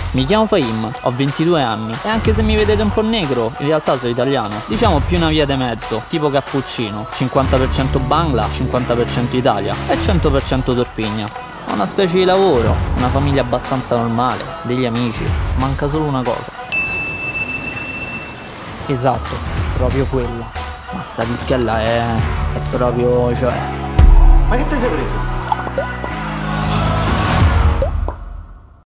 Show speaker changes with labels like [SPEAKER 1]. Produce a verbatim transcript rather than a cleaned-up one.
[SPEAKER 1] Mi chiamo Fahim, ho ventidue anni e anche se mi vedete un po' negro, in realtà sono italiano. Diciamo più una via di mezzo, tipo cappuccino, cinquanta per cento Bangla, cinquanta per cento Italia e cento per cento Torpigna. Ho una specie di lavoro, una famiglia abbastanza normale, degli amici, manca solo una cosa. Esatto, proprio quella. Ma sta dischella è... è proprio... cioè...
[SPEAKER 2] Ma che ti sei preso?